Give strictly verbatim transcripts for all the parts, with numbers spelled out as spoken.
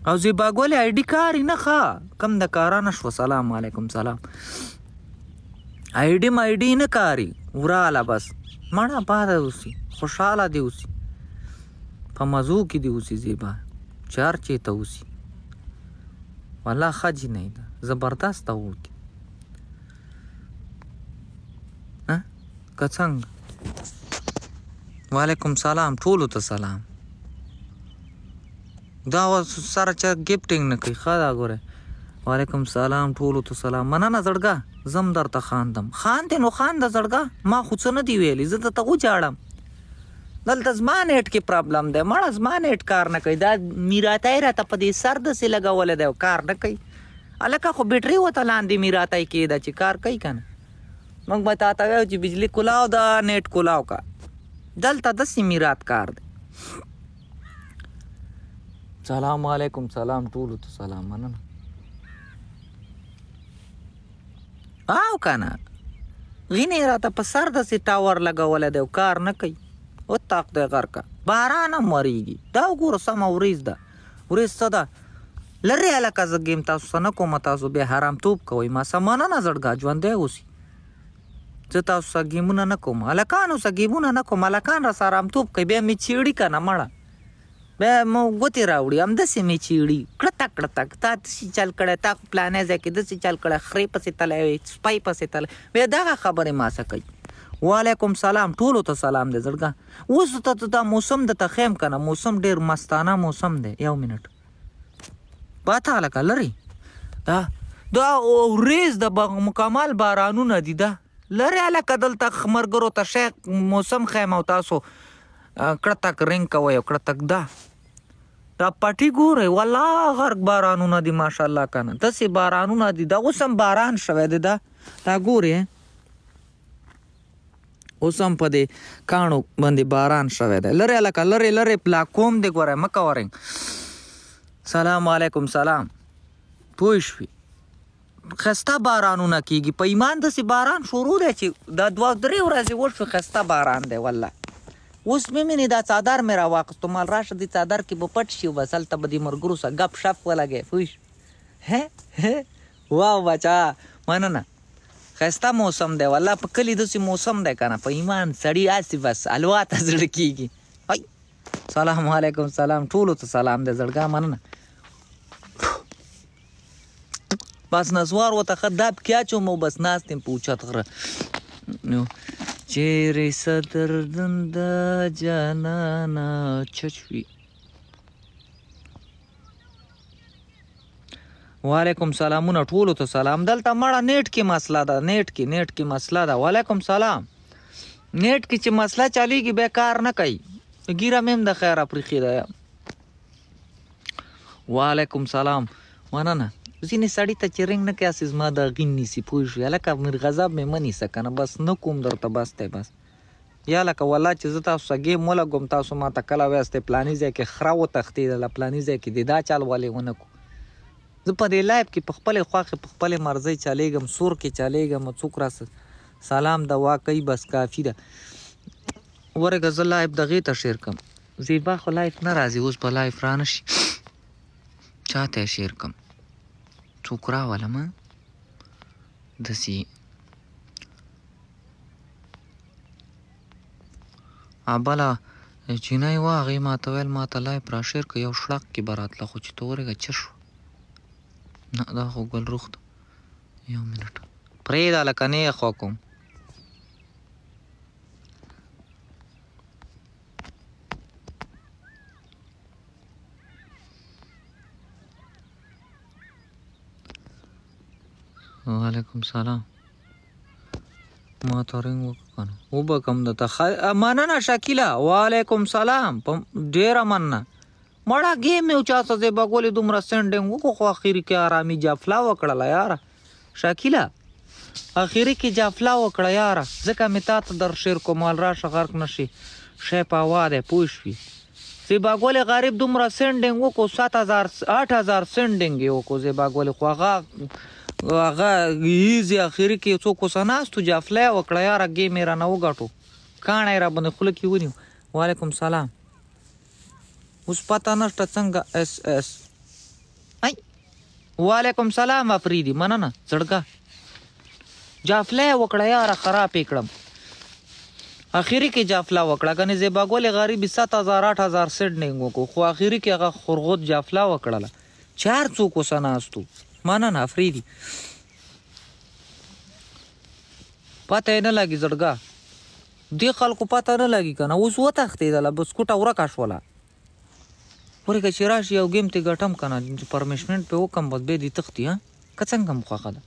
او زیبا ګولې آی ډي کاري نه ښه کم د کارانه شوه. سلام علیکم سلام. آی ډي مای ډي نه کاري وراله بس مړه باده اوسي خوشحاله دې اوسي په مزو کې دې اوسي زیبا چې هر چېرته اوسي والله ښه جینۍ ده زبردسته وکړي که څنګه. وعلیکم سلام ټولو ته سلام. دا سره چا ګفټینګ نه کوي ښه دا ګوره. وعلیکم سلام ټولو ته سلام. مننه زړګه زم درته خاندم. خاندې نو خانده زړګه ما خو څه نه دي ویلي زه درته وجاړم. دلته زما نیټ کې پرابلم دی مړه زما نیټ کار نه کوي. دا میراتی راته په دې سر داسې لګولی دی کار نه کوي. هلکه خو بیټرۍ ورته لاندې میراتی کېده چې کار کوي که نه. موږ به تا ته وایو چې بجلي کلاو ده نیټ کلاو که. دلته داسې میرات کار دی. سلام علیکم سلام ټولو ته سلام. مننه او که نه غینې راته په سر داسې ټاور لګولی دی کار نه کوي. وتاق دی غر که باران هم ورېږي. دا وګوره سمه وریځ ده. وریځ څه ده لرې هلکه زه ګیم تاسو څه نه کومه تاسو بیا حرامتوب کوئ ما څه مننه زړګه ژوندی اوسي. زه تاسو سره ګیمونه نه کوم هلکانو سره ګیمونه نه کوم. هلکان راسه حرامتوب کوي بیا مې چیړي که نه مړه بیا مو ګوتې راوړي همداسې مې چیړي کړتک کړتک تا داسې چل کړی تا خو پلانی ځای کې داسې چل کړی خرې پسې تلی وې سپی پسې تلی بیا دغه خبرې ما څه کوي. وعلیکم سلام ټولو ته سلام دی زړګه. اوس ته دا موسم درته ښیم که نه موسم ډېر مستانه موسم دی. یو منټ باته هلکه لرې دا دا وریځ د مکمل بارانونه دي ده لرې هلکه دلته ملګرو ته شی موسم ښیم او تاسو کړتک رنګ کوئ او کړتک ده دا پټي ګورئ والله غرق بارانونه دي ماشاءالله که نه داسې بارانونه دي. دا اوس هم باران شوی دی ده دا ګورې اوس هم په دې کاڼو باندې باران شوی دی. لرې هلکه لرې لرې پلاکوم دی ګورئ مه کوه رنګ. سلام علیکم سلام. پوه شوې ښایسته بارانونه کېږي په ایمان داسې باران شروع دی چې دا دوه درې ورځې وشوې ښایسته باران دی والله. اوس مې مینې دا څادر مې راواخیستو مال راشه دې څادر کې به پټ شي بس هلته به دې ملګرو سره ګپ شپ ولګوې پوه شوې. واو بچا مننه ښایسته موسم دی والله په کلي داسې موسم دی که نه په ایمان سړي هسې بس الوا ته زړه کېږي. سلام علیکم سلام ټولو ته سلام دی زړګه مننه. بس نسوار ورته ښه داب کې اچوم او بس ناست یم په اوچت غره. نو چیرې صدردن د جانانه چچوي. وعلیکم سلامونه ټولو ته سلام. دلته مړه نیټ کې مسله ده نیټ کې نیټ کې مسله ده. وعلیکم سلام. نیټ کې چې مسله چلیږي بیا کار نه کوي ګیره مې هم د خیره پرېښې ده. وعلیکم سلام مننه. ځینې سړي ته چې رنګ نه کوي هسې زما دا غین نیسي پوه شوې هلکه میر غضب مې مه نیسه که نه بس نه کوم درته بس دی بس. یا لکه والله چې زه تاسو سره ګیم ولګوم تاسو ما ته کله ویاستئ پلاني ځای کې خره وتښتېدله پلاني ځای کې دې دا چل ولې ونه کړو. زه په دې لایف کې په خپلې خوښې په خپلې مرضۍ چلیږم سور کې چلیږم څوک راسه سلام دوا کوي بس کافي ده. ورګه زه لایف دغې ته شیر کړم. زیبا خو لایف نه راځي اوس به لایف را نه شي چا ته یې شیر کړم څوک راولم داسې بله چینی وه هغې ما ته ویل ما ته لایف را شیر کړه یو شړک کې به راتله خو چې ته ورېږه څه شو نه دا خو ګل روغ ده. یو منټ پرېږده لکه نه یې خوا کوم. وعلیکم سلام. ما ته رنګ وکړه که نه وبکم درته مننه شکیله. وعلیکم سلام ډېره مننه. مړه ګیم یې چا څه زیبا ګولې دومره سینډینګ وکړو خو اخري کې ارامي جافله وکړله یاره شکیله اخري کې جافله وکړه یاره ځکه مې تا ته در شیر کوم مال راشه غرق نه شي شی په هوا دی پوه شوې. زیبا ګولې غریب دومره سینډینګ وکړو سات هزار آټ هزار سینډینګ یې وکړو زیبا ګولې خو هغه هغه ایزي اخري کې څوک اوسه ناستو جافله یې وکړه یاره ګیم یې رانه وګټو کاڼی را باندې خوله کې ونیو. وعلیکم سلام. اوس پته نشته څنګه اس اس وعلیکم سلام افریدي مننه زړګه جافله یې وکړه یاره خراب یې کړم اخري کې جافله وکړه کنې زیباګولې غریبي سات هزار آټ هزار سیډنینګ وکړو خو اخري کې هغه خورغوت جافله وکړله چار څوک اوسه ناستو مننه افریدي پته یې نه لګي زړګه دې خلکو پته نه لګي که نه اوس وتښتېدله بسکوټه ورکه شوله پورې که چې راشي یو ګیم ترې ګټم که نه پرمیشمنټ پرې وکړم بس بیا دې تښتي ها که څنګه م خوښه ده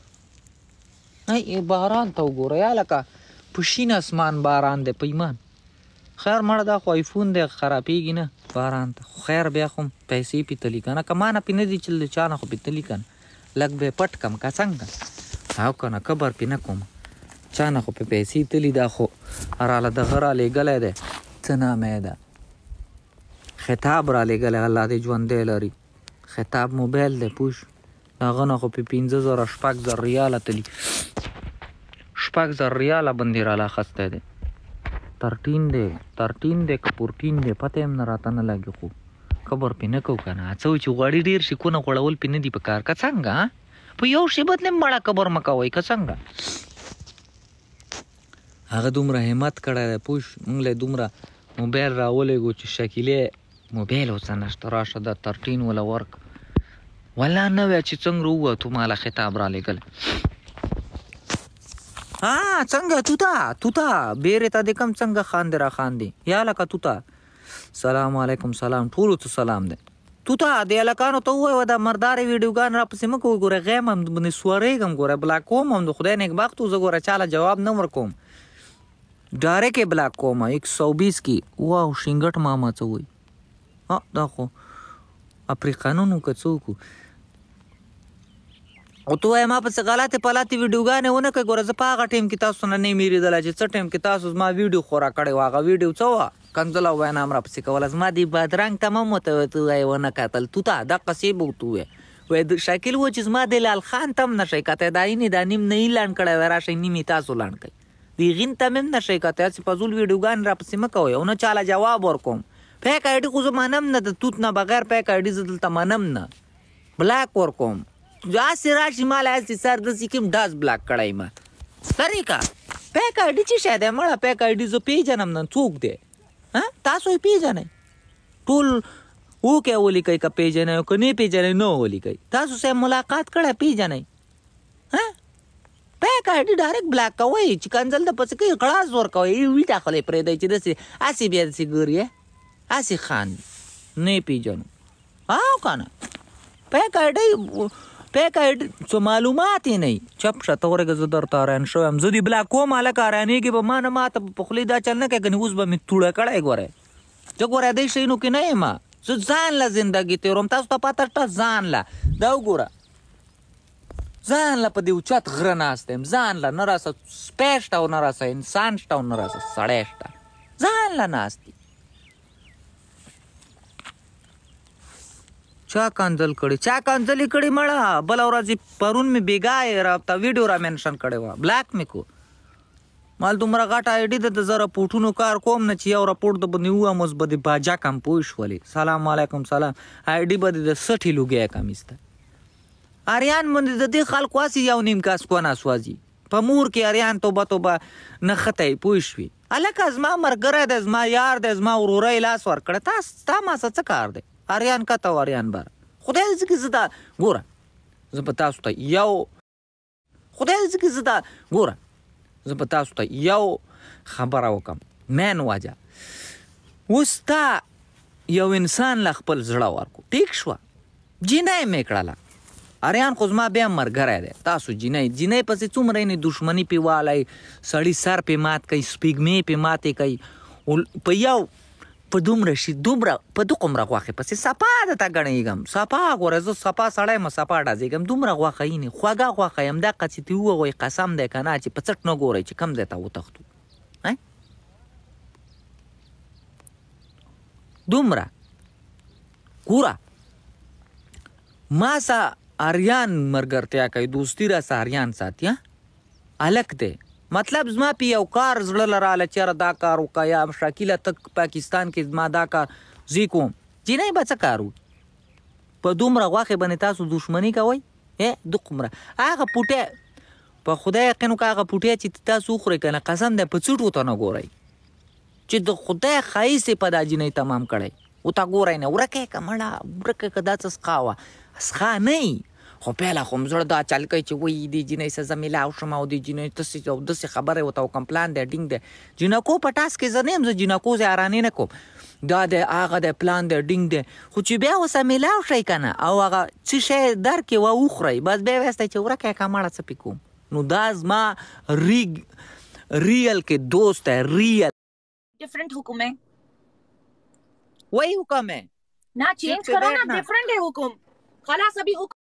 باران ته وګوره یا لکه په شین اسمان باران دی په ایمان خیر مړه دا خو آیفون دی خرابېږي نه باران ته خو خیر بیا خو پیسې پې تلي که نه که ما نه پې نه دي چې د چا نه خو پې تلي که نه لږ به یې پټ کړم که څنګه او که نه کبر پې نه کوم چا نه خو پې پیسې تلي دا خو راله دغه رالیږلی دی څه نامه یې ده خطاب رالیږلی الله دې ژوندی لري خطاب موبایل دی پوه هغه نه خو پې پنځه زره شپږ زره ریاله تلي شپږ زره ریاله باندې راله اخیستی دی ترټین دی ترټین دی که پورټین دی پته هم نه راته نه لګي خو خبر پې نه کوو که نه څه چې غواړي ډېر شي کونه غوړول پې نه دي په کار که څنګه په یو شي بدلې مړه کبر مه کوئ که څنګه هغه دومره همت کړی دی پوه موږ له دومره موبایل راولېږو چې شکیلې موبایل اوس نشته راشه دا ترټین وله ورک والله نه وی چې څنګه ووتو ماله خطاب رالیږلی ها څنګه توته توته بیرې ته دې کم څنګه خاندې را خاندې یا لکه توته سلام علیکم سلام ټولو ته سلام دی توته دې هلکانو ته ووایه دا مردارې ویډیوګان راپسې مه کوئ ګوره غیم هم باندې سورېږم ګوره بلاک کوم هم د خدای نیکبخت و زه ګوره چاله جواب نه ورکوم ډایرکټ یې بلاک کوم ایک سو بیس کې واو شینګټ ماما څه وایي دا خو افریقانونو که څوک او ته وایې ما پسې غلطې پلاتې ویډیوګانې ونه کړې ګوره زه په هغه ټایم کې تاسو نه نه یم هېرېدلی چې څه ټایم کې تاسو زما ویډیو خورا کړې وه هغه ویډیو څه وه کنځله وینا هم راپسې کوله زما دې بادرنګ ته هم ورته ورته وایې ونه کتل توته دقسې به ورته ووایې وایي شکیل و چې زما د لال خان ته هم نه شئ کتی دا یې دا نیم نه یې لاڼ کړی وی راشئ نیم یې تاسو لاڼ کوئ د هغې ته هم نه شئ کتی هسې فضول ویډیوګانې راپسې مه کوئ او نه چاله جواب ورکوم پیک آی ډي خو زه منم نه د توت نه بغیر پیک آی ډي زه دلته منم نه بلاک ورکوم هسې راشي ما له هسې سر داسې کیم ډاس بلاک کړی ما طریقه پیک آی ډي څه شی دی مړه پیک آی ډي زه پیژنم نه څوک دی تاسو یې پیژنئ ټول وکې ولیکئ که پیژنئ که نه پیژنئ نه ولیکئ تاسو سره ملاقات کړی پیژنئ پیک آی ډي ډایرکټ بلاک کوئ چې کنځل د پسې کوي غړاس ورکوئ وي ټاخلی پرېږدئ چې داسې هسې بیا داسې ګوري هسې خاندي نه یې پیژنو او که نه پیک آی ډي پیک آی ډي څه معلومات یې نه وي چپ شه ته ورېږه زه درته حیران شوی یم زه دې بلاک کوم هلکه حیرانېږي به ما نه ما ته په خولې دا چل نه کوې که نه اوس به مې توړه کړی ګورئ زه ګوره دې شیونو کې نه یم زه ځان له زندګي تېروم تاسو ته پته شته ځان له دا وګوره ځان له په دې اوچت غره ناست یم ځان له نه راسه سپی شته او نه راسه انسان شته او نه راسه سړی شته ځان له ناست دي چا کنځل کړي چا کنځلې کړي مړه بله ورځ پرون مې بېګا یې راته ویډیو را مینشن کړې وه بلاک مې کو مال دومره غټه آی ډي ده د زه رپورټونو کار کوم نه چې یو رپورټ د باندې ووایم اوس به دې باجا کم پوه شولې سلام علیکم سلام آی ډي به دې د سټې لوګی کم ایسته اریان باندې د دې خلکو هسې یو نیم کاس کونه سوځي په مور کې اریان توبه توبه نښتی پوه شوې هلکه زما ملګری دی زما یار دی زما وروری لاس ورکړی تا ستا ما سره څه کار دی اریان کته و اریان بر خدای دې چې زه دا ګوره زه به تاسو ته یو خدای دې چې زه دا ګوره زه به تاسو ته یو خبره وکړم مین وجه اوس تا یو انسان له خپل زړه ورکو ټیک شوه جینۍ مې کړله اریان خو زما بیا ملګری دی تاسو جینۍ جینۍ پسې څومره یې دښمني پې والی سړي سر پې مات کوي سپېږمې پې ماتې کوي په یو په دومره شي دومره په دومره غوښې پسې صفا درته ګڼېږم صفا ګوره زه صفا سړی یم صفا ډزېږم دومره غوښه یې نه خوږه غوښه یم دقه چې ته ووایې قسم دی که نه چې په څټ نه ګورئ چې کوم ځای ته وتښتو دومره ګوره ما سه اریان ملګرتیا کوي دوستي راسه اریان ساتي هلک دی مطلب زما پې یو کار زړه له راله چېره دا کار وکړه یا شکیله ته پاکستان کې زما دا کار زه کوم جینۍ به څه کار وکړي په دومره غوښې باندې تاسو دښمني کوئ دومره هغه پوټی په خدای یقین وکړه هغه پوټی چې تاسو وخورئ که نه قسم دی په څټو ته نه ګورئ چې د خدای ښایست یې په دا جینۍ تمام کړی ورته ګورئ نه ورکه یې که مړه ورکه یې که دا څه څښا وه څښا نه وي خو پیله خو م زړه دا چل کوي چې وایي دې جینۍ سره زه میلاو شم او دې جینۍ داسې او داسې خبرې ورته وکړم پلان دی ډینګ دی جینکو په ټاس کې زه نه یم زه جینکو زیارانې نه کوم دا دی هغه دی پلان دی ډینګ دی خو چې بیا ورسره میلاو شئ که نه او هغه څه شی درکې وه وخورئ بس بیا وایستی چې ورکه یې که مړه څه پې کوم نو دا زما ریګ ریل کې دوست دی ریل डिफरेंट हुक्म है वही हुक्म है ना चेंज करो ना डिफरेंट है हुक्म खलास अभी हुक्म